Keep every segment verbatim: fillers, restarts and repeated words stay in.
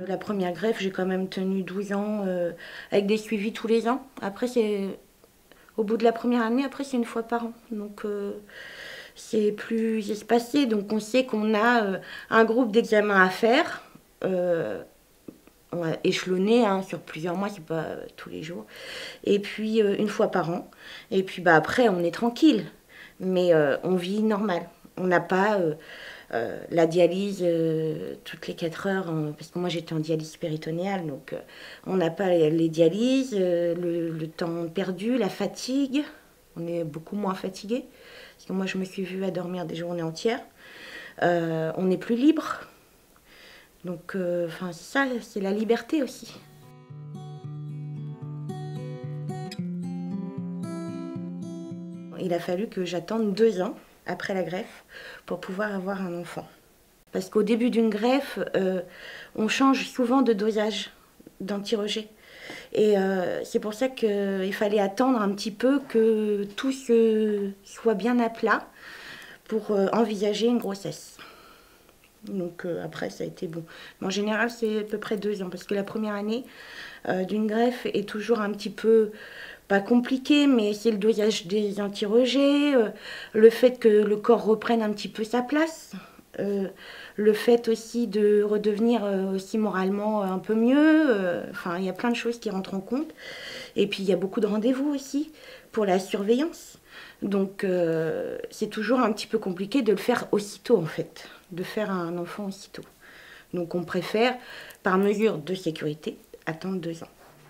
La première greffe, j'ai quand même tenu douze ans euh, avec des suivis tous les ans. Après, c'est au bout de la première année, après, c'est une fois par an. Donc, euh, c'est plus espacé. Donc, on sait qu'on a euh, un groupe d'examens à faire, euh, ouais, échelonné hein, sur plusieurs mois, c'est pas euh, tous les jours. Et puis, euh, une fois par an. Et puis, bah, après, on est tranquille. Mais euh, on vit normal. On n'a pas euh, euh, la dialyse euh, toutes les quatre heures, hein, parce que moi j'étais en dialyse péritonéale, donc euh, on n'a pas les, les dialyses, euh, le, le temps perdu, la fatigue. On est beaucoup moins fatigué, parce que moi je me suis vue à dormir des journées entières. Euh, on est plus libre. Donc, euh, enfin, ça, c'est la liberté aussi. Il a fallu que j'attende deux ans après la greffe pour pouvoir avoir un enfant. Parce qu'au début d'une greffe, euh, on change souvent de dosage d'anti-rejet. Et euh, c'est pour ça qu'il fallait attendre un petit peu que tout se soit bien à plat pour euh, envisager une grossesse. Donc euh, après, ça a été bon. Mais en général, c'est à peu près deux ans. Parce que la première année euh, d'une greffe est toujours un petit peu, pas compliquée, mais c'est le dosage des anti-rejets, euh, le fait que le corps reprenne un petit peu sa place. Euh, le fait aussi de redevenir euh, aussi moralement un peu mieux. Euh, enfin, il y a plein de choses qui rentrent en compte. Et puis, il y a beaucoup de rendez-vous aussi pour la surveillance. Donc, euh, c'est toujours un petit peu compliqué de le faire aussitôt, en fait. De faire un enfant aussitôt. Donc, on préfère, par mesure de sécurité, attendre deux ans.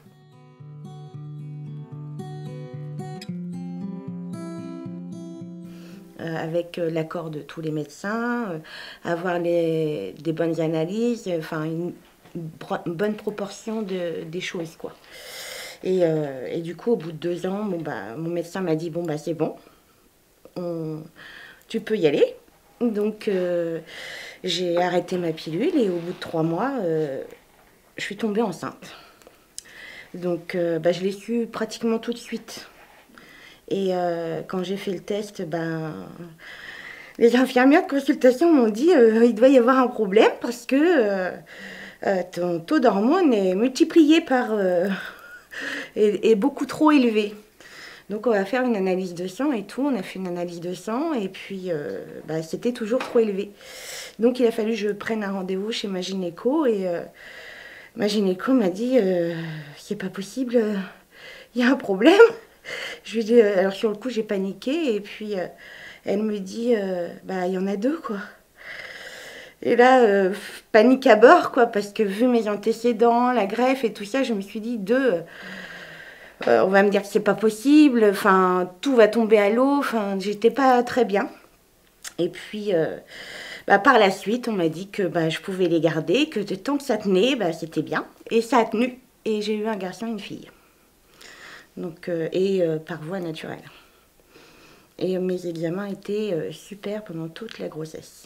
Euh, avec euh, l'accord de tous les médecins, euh, avoir les, des bonnes analyses, enfin une, une bonne proportion de, des choses quoi. Et, euh, et du coup au bout de deux ans, bon, bah, mon médecin m'a dit bon bah c'est bon, on, tu peux y aller. Donc euh, j'ai arrêté ma pilule et au bout de trois mois, euh, je suis tombée enceinte. Donc euh, bah, je l'ai su pratiquement tout de suite. Et euh, quand j'ai fait le test, ben, les infirmières de consultation m'ont dit euh, il doit y avoir un problème parce que euh, euh, ton taux d'hormones est multiplié par euh, est, est beaucoup trop élevé. Donc on va faire une analyse de sang et tout. On a fait une analyse de sang et puis euh, bah, c'était toujours trop élevé. Donc il a fallu que je prenne un rendez-vous chez ma gynéco et euh, ma gynéco m'a dit euh, c'est pas possible, il y a un problème. Je lui ai dit, euh, alors sur le coup j'ai paniqué et puis euh, elle me dit euh, bah il y en a deux quoi. Et là euh, panique à bord quoi parce que vu mes antécédents, la greffe et tout ça, je me suis dit deux, euh, on va me dire que c'est pas possible, enfin tout va tomber à l'eau, enfin j'étais pas très bien. Et puis euh, bah, par la suite on m'a dit que bah, je pouvais les garder, que tant que ça tenait, bah, c'était bien et ça a tenu et j'ai eu un garçon et une fille. Donc, euh, et euh, par voie naturelle. Et euh, mes examens étaient euh, super pendant toute la grossesse.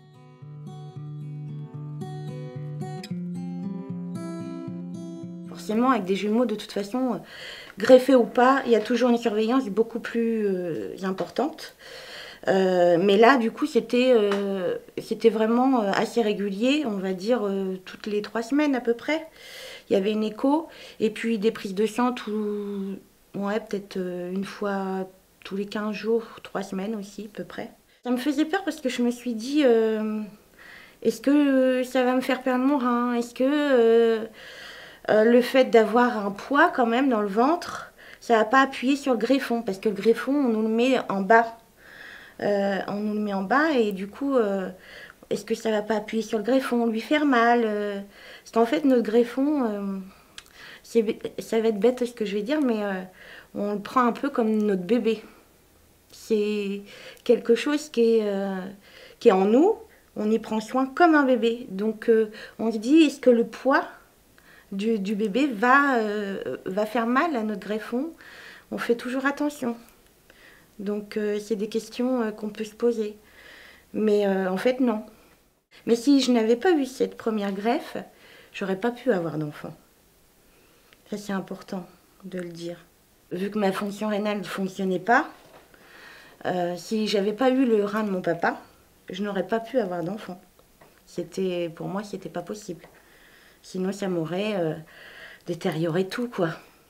Forcément, avec des jumeaux, de toute façon, euh, greffés ou pas, il y a toujours une surveillance beaucoup plus euh, importante. Euh, mais là, du coup, c'était euh, c'était vraiment euh, assez régulier, on va dire euh, toutes les trois semaines à peu près. Il y avait une écho et puis des prises de sang tout, ouais, peut-être euh, une fois tous les quinze jours, trois semaines aussi à peu près. Ça me faisait peur parce que je me suis dit, euh, est-ce que ça va me faire perdre mon rein? Est-ce que euh, euh, le fait d'avoir un poids quand même dans le ventre, ça va pas appuyer sur le greffon? Parce que le greffon, on nous le met en bas. Euh, on nous le met en bas et du coup, euh, est-ce que ça va pas appuyer sur le greffon, lui faire mal euh, Parce qu'en fait, notre greffon, euh, ça va être bête ce que je vais dire, mais euh, on le prend un peu comme notre bébé. C'est quelque chose qui est, euh, qui est en nous, on y prend soin comme un bébé. Donc euh, on se dit, est-ce que le poids du, du bébé va, euh, va faire mal à notre greffon? On fait toujours attention. Donc euh, c'est des questions euh, qu'on peut se poser. Mais euh, en fait, non. Mais si je n'avais pas eu cette première greffe, j'aurais pas pu avoir d'enfant. Ça, c'est important de le dire. Vu que ma fonction rénale ne fonctionnait pas, euh, si j'avais pas eu le rein de mon papa, je n'aurais pas pu avoir d'enfant. C'était, pour moi, c'était pas possible. Sinon, ça m'aurait euh, détérioré tout, quoi.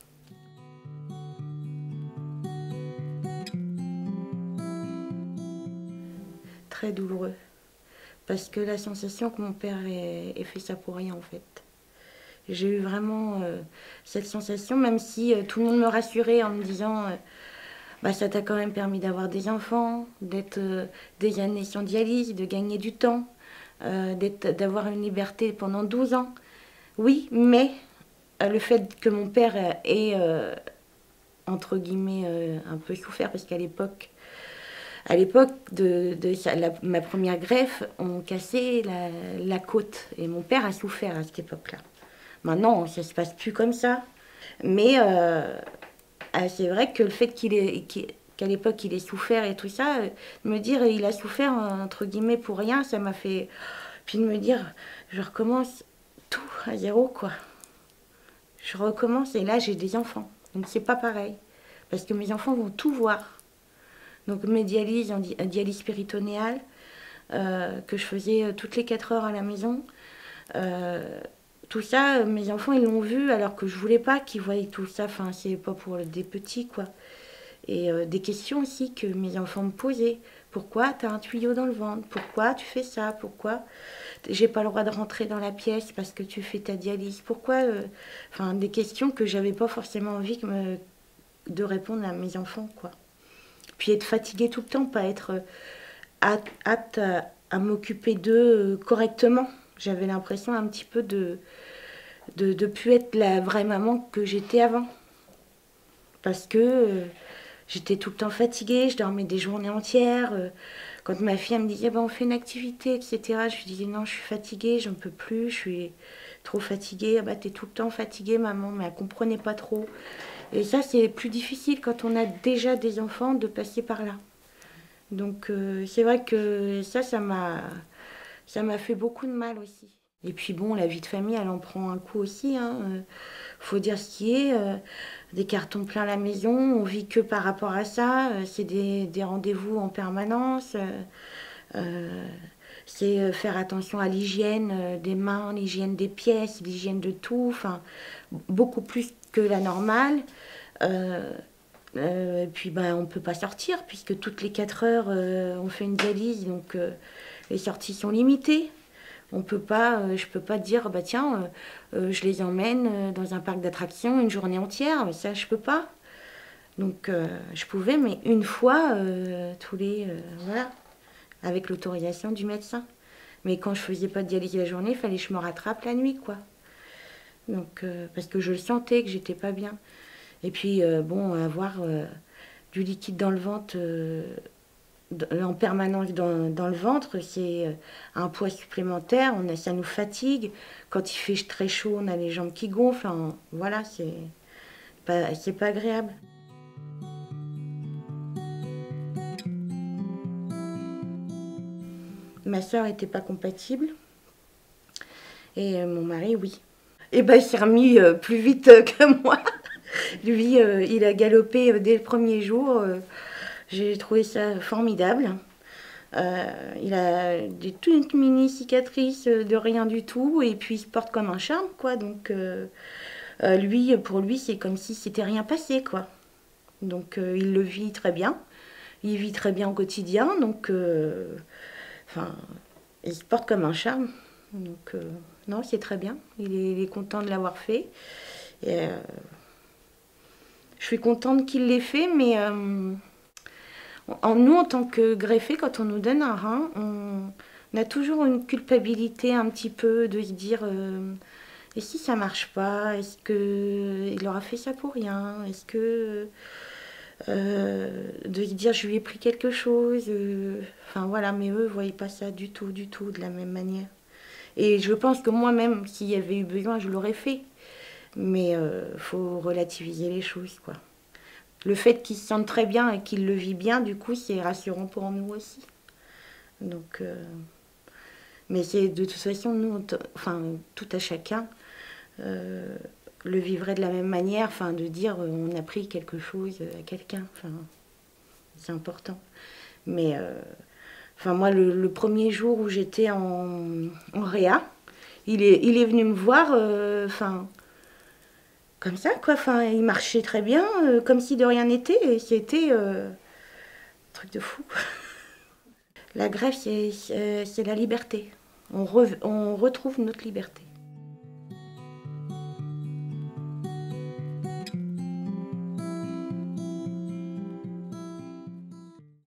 Très douloureux. Parce que la sensation que mon père ait, ait fait ça pour rien, en fait. J'ai eu vraiment euh, cette sensation, même si euh, tout le monde me rassurait en me disant euh, bah, ça t'a quand même permis d'avoir des enfants, d'être euh, des années sans dialyse, de gagner du temps, euh, d'avoir une liberté pendant douze ans. Oui, mais euh, le fait que mon père euh, ait, euh, entre guillemets, euh, un peu souffert, parce qu'à l'époque, à l'époque de, de sa- la- ma première greffe, on cassait la, la côte. Et mon père a souffert à cette époque-là. Maintenant, ça se passe plus comme ça. Mais euh, ah, c'est vrai que le fait qu'il ait, qu'il- qu'à l'époque il ait souffert et tout ça, euh, me dire il a souffert entre guillemets pour rien, ça m'a fait. Puis de me dire, je recommence tout à zéro quoi. Je recommence et là j'ai des enfants. Donc c'est pas pareil. Parce que mes enfants vont tout voir. Donc mes dialyses, en di- dialyse péritonéale, euh, que je faisais euh, toutes les quatre heures à la maison. Euh, Tout ça, euh, mes enfants, ils l'ont vu alors que je voulais pas qu'ils voient tout ça. Enfin, c'est pas pour des petits, quoi. Et euh, des questions aussi que mes enfants me posaient. Pourquoi tu as un tuyau dans le ventre? Pourquoi tu fais ça? Pourquoi j'ai pas le droit de rentrer dans la pièce parce que tu fais ta dialyse? Pourquoi euh, Enfin, des questions que j'avais pas forcément envie que me- de répondre à mes enfants, quoi. Puis être fatiguée tout le temps, pas être euh, apte, apte à, à m'occuper d'eux euh, correctement. J'avais l'impression un petit peu de de ne plus être la vraie maman que j'étais avant. Parce que euh, j'étais tout le temps fatiguée, je dormais des journées entières. euh, quand ma fille elle me disait bah, on fait une activité, et cetera, je lui disais non, je suis fatiguée, j'en peux plus, je suis trop fatiguée. Ah bah t'es tout le temps fatiguée maman, mais elle comprenait pas trop. Et ça c'est plus difficile quand on a déjà des enfants de passer par là. Donc euh, c'est vrai que ça, ça m'a ça m'a fait beaucoup de mal aussi. Et puis bon, la vie de famille, elle en prend un coup aussi. Hein. Euh, faut dire ce qui est. euh, des cartons plein la maison, on vit que par rapport à ça. euh, c'est des, des rendez-vous en permanence. euh, euh, c'est euh, faire attention à l'hygiène euh, des mains, l'hygiène des pièces, l'hygiène de tout. Enfin, beaucoup plus que la normale. Euh, euh, et puis ben, on ne peut pas sortir puisque toutes les quatre heures euh, on fait une dialyse, donc euh, les sorties sont limitées. On peut pas, euh, je peux pas dire bah tiens, euh, euh, je les emmène euh, dans un parc d'attractions une journée entière. Ça je peux pas. Donc euh, je pouvais, mais une fois euh, tous les euh, voilà, avec l'autorisation du médecin. Mais quand je faisais pas de dialyse la journée, il fallait que je me rattrape la nuit quoi. Donc euh, parce que je le sentais que j'étais pas bien. Et puis euh, bon, avoir euh, du liquide dans le ventre euh, en permanence dans, dans le ventre, c'est euh, un poids supplémentaire, on a, ça nous fatigue. Quand il fait très chaud, on a les jambes qui gonflent. Enfin, voilà, c'est pas, c'est pas agréable. Ma soeur n'était pas compatible et euh, mon mari, oui. Et ben, il s'est remis euh, plus vite euh, que moi. Lui, euh, il a galopé euh, dès le premier jour. Euh, j'ai trouvé ça formidable. Euh, il a des toutes mini cicatrices euh, de rien du tout et puis il se porte comme un charme quoi. Donc euh, euh, lui, pour lui, c'est comme si c'était rien passé quoi. Donc euh, il le vit très bien. Il vit très bien au quotidien. Donc euh, enfin, il se porte comme un charme. Donc euh, non, c'est très bien. Il est, il est content de l'avoir fait. Et, euh, je suis contente qu'il l'ait fait, mais euh, en nous, en tant que greffé, quand on nous donne un rein, on, on a toujours une culpabilité un petit peu de se dire euh, et si ça marche pas? Est-ce que il aura fait ça pour rien? Est-ce que euh, de se dire je lui ai pris quelque chose? euh, Enfin voilà, mais eux ne voyaient pas ça du tout, du tout de la même manière. Et je pense que moi-même, s'il y avait eu besoin, je l'aurais fait. Mais il euh, faut relativiser les choses, quoi. Le fait qu'il se sente très bien et qu'il le vit bien, du coup, c'est rassurant pour nous aussi. Donc, euh, mais c'est de toute façon, nous, enfin, tout à chacun euh, le vivrait de la même manière, enfin, de dire euh, on a pris quelque chose à quelqu'un, enfin, c'est important. Mais, euh, enfin, moi, le, le premier jour où j'étais en, en réa, Il est, il est venu me voir, enfin, euh, comme ça, quoi. Enfin, il marchait très bien, euh, comme si de rien n'était. Et c'était euh, un truc de fou. La grève, c'est la liberté. On, re, on retrouve notre liberté.